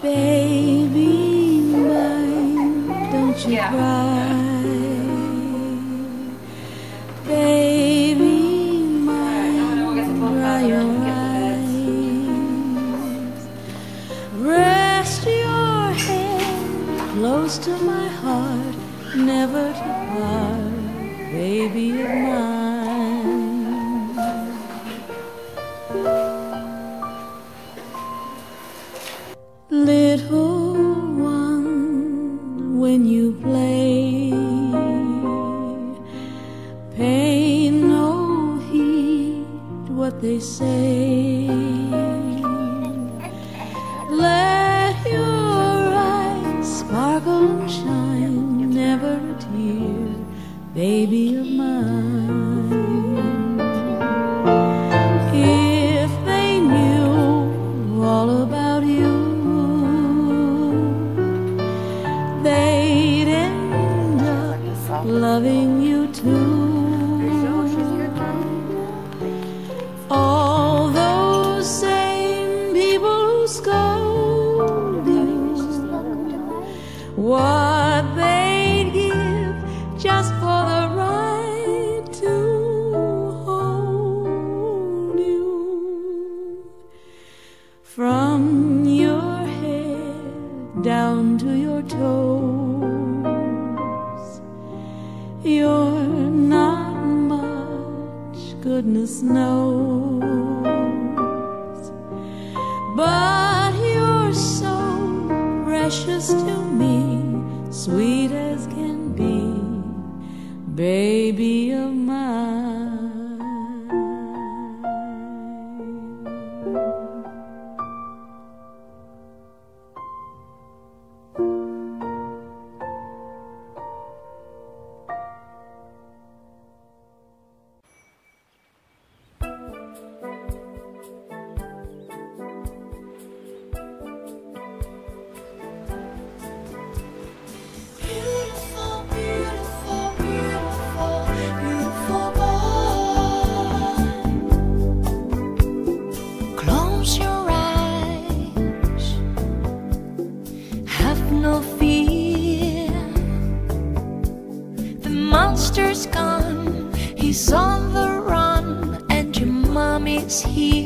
Baby mine, don't you cry. Baby mine, dry your eyes. Rest your head close to my heart, never to part, baby of mine. Little one, when you play, pay no heed what they say. Let your eyes sparkle and shine, never a tear, baby of mine. If they knew all about you, they'd end up loving you too. All those same people who scold you, what they'd give just for the right to hold you. From your head down to your toes, you're not much, goodness knows, but you're so precious to me, sweet as can be, baby of mine. Monster's gone, he's on the run, and your mommy's here.